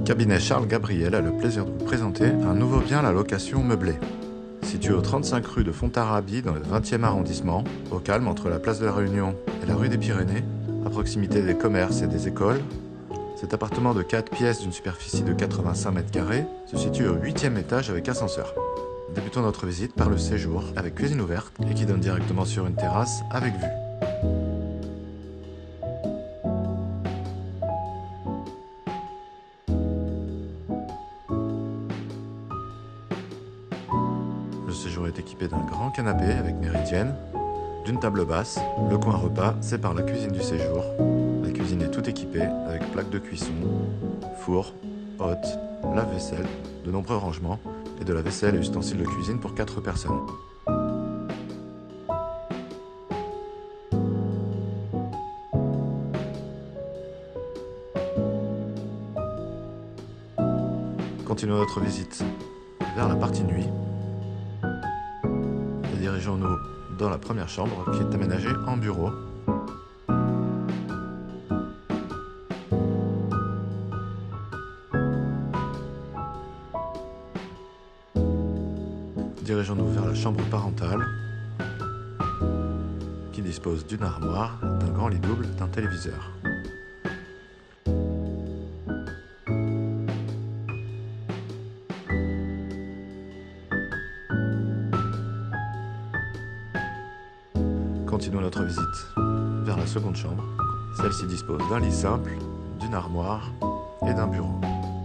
Cabinet Charles Gabriel a le plaisir de vous présenter un nouveau bien à la location meublée. Situé au 35 rue de Fontarabie dans le 20e arrondissement, au calme entre la place de la Réunion et la rue des Pyrénées, à proximité des commerces et des écoles, cet appartement de 4 pièces d'une superficie de 85 m² se situe au 8e étage avec ascenseur. Débutons notre visite par le séjour avec cuisine ouverte et qui donne directement sur une terrasse avec vue. Le séjour est équipé d'un grand canapé avec méridienne, d'une table basse. Le coin repas sépare la cuisine du séjour. La cuisine est toute équipée avec plaque de cuisson, four, hotte, lave-vaisselle, de nombreux rangements et de la vaisselle et ustensiles de cuisine pour 4 personnes. Continuons notre visite vers la partie nuit et dirigeons-nous dans la première chambre qui est aménagée en bureau. Dirigeons-nous vers la chambre parentale qui dispose d'une armoire, d'un grand lit double, d'un téléviseur. Continuons notre visite vers la seconde chambre. Celle-ci dispose d'un lit simple, d'une armoire et d'un bureau.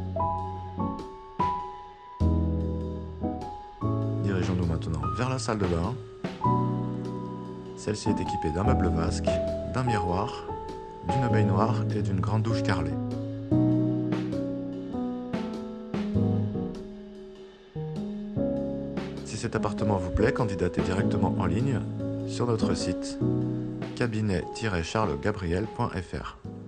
Dirigeons-nous maintenant vers la salle de bain. Celle-ci est équipée d'un meuble vasque, d'un miroir, d'une baignoire et d'une grande douche carrelée. Si cet appartement vous plaît, candidatez directement en ligne sur notre site cabinet-charlesgabriel.fr.